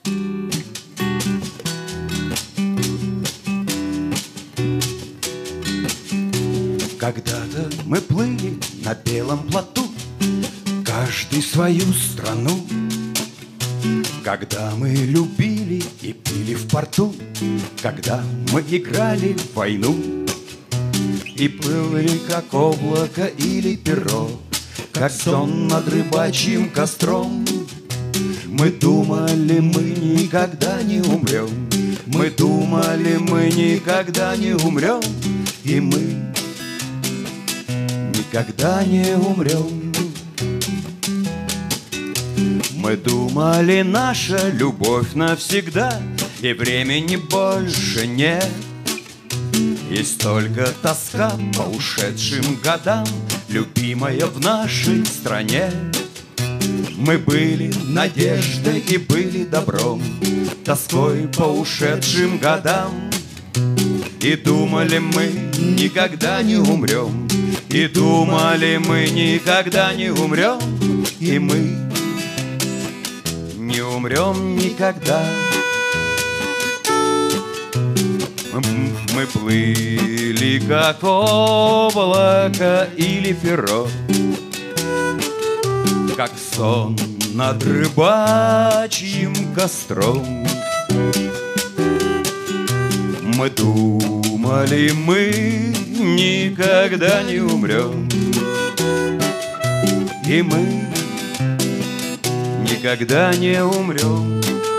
Когда-то мы плыли на белом плоту, каждый свою страну. Когда мы любили и пили в порту, когда мы играли в войну. И плыли, как облако или перо, как сон над рыбачьим костром. Мы думали, мы никогда не умрем. Мы думали, мы никогда не умрем. И мы никогда не умрем. Мы думали, наша любовь навсегда, и времени больше нет. Есть только тоска по ушедшим годам, любимая в нашей стране. Мы были надеждой и были добром, тоской по ушедшим годам. И думали, мы никогда не умрем. И думали, мы никогда не умрем. И мы не умрем никогда. Мы плыли, как облако или перо, как сон над рыбачьим костром. Мы думали, мы никогда не умрем. И мы никогда не умрем.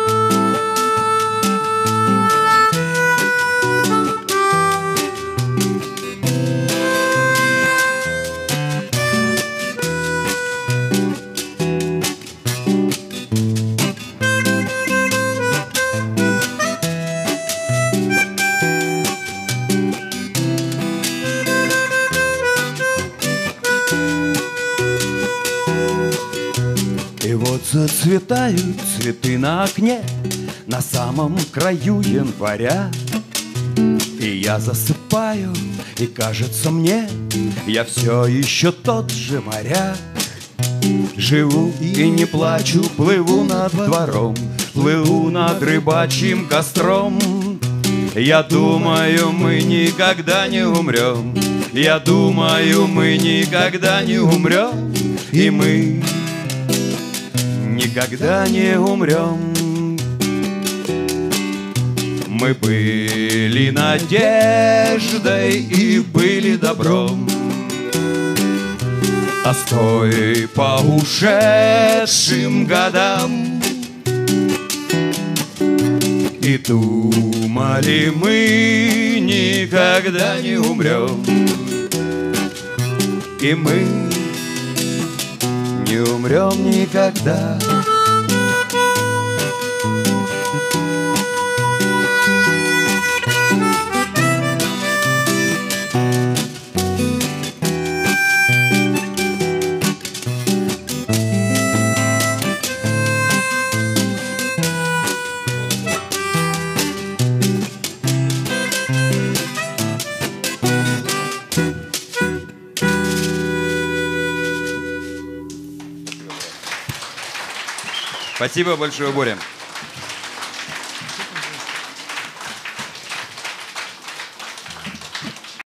И вот зацветают цветы на окне на самом краю января. И я засыпаю, и кажется мне, я все еще тот же моряк. Живу и не плачу, плыву над двором, плыву над рыбачьим костром. Я думаю, мы никогда не умрем. Я думаю, мы никогда не умрем. И мы никогда не умрем. Мы были надеждой и были добром, тоской по ушедшим годам. И думали, мы никогда не умрем. И мы не умрем никогда. Спасибо большое, Боря.